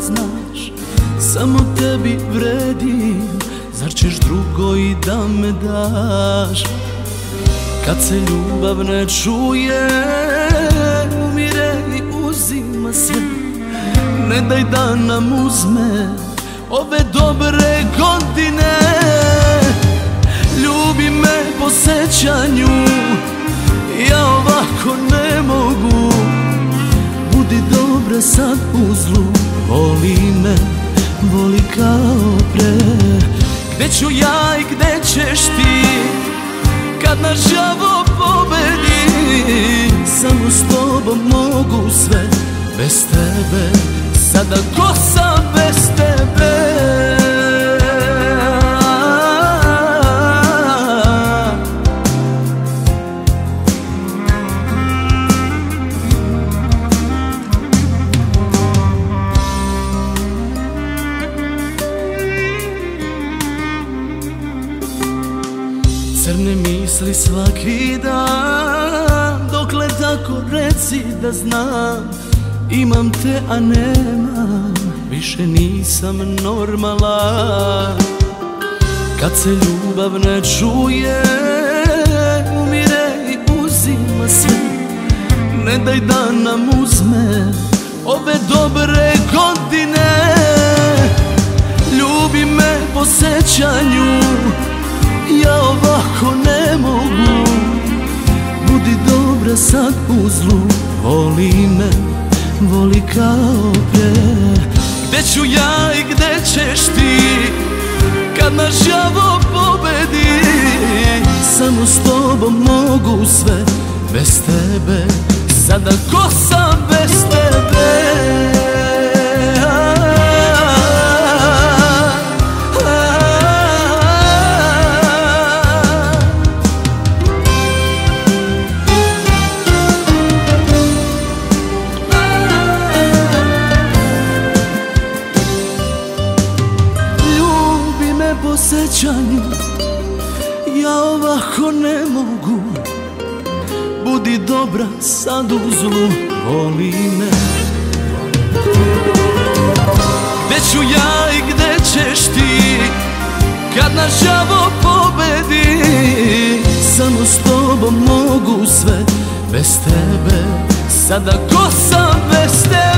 znaš, samo tebi vredim. Zar ćeš drugo i da me daš? Kad se ljubav ne čuje, umire i uzima sve. Ne daj da nam uzme ove dobre godine. Ljubi me po sećanju, ja ovako ne mogu. Budi dobra sad u zlu, voli me, voli kao pre. Gde ću ja i gde ćeš ti, kad nas đavo pobedi? Samo s tobom mogu sve, bez tebe sada ko sam bez tebe? Crne misli svaki dan, dokle tako reci da znam. Imam te a nemam, više nisam normalan. Kad se ljubav ne čuje, umire i uzima sve. Ne daj da nam uzme ove dobre godine. Ljubi me po sećanju, ja ovako ne mogu. Budi dobra sad u zlu, voli me, voli kao pre. Gde ću ja i gde ćeš ti, kad nas đavo pobedi? Samo s tobom mogu sve, bez tebe sada ko sam bez tebe? Po sećanju, ja ovako ne mogu. Budi dobra sad u zlu, voli me. Gde ću ja i gde ćeš ti, kad nas đavo pobedi? Samo s tobom mogu sve, bez tebe sada ko sam bez tebe?